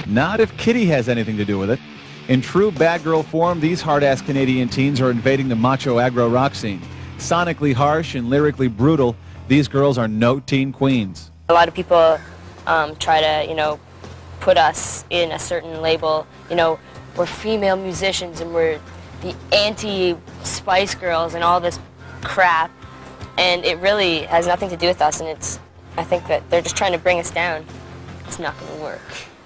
Not if Kittie has anything to do with it. In true bad girl form, these hard-ass Canadian teens are invading the macho aggro rock scene. Sonically harsh and lyrically brutal, these girls are no teen queens. A lot of people try to, put us in a certain label. We're female musicians and we're the anti-Spice Girls and all this crap. And it really has nothing to do with us, and I think that they're just trying to bring us down. It's not going to work.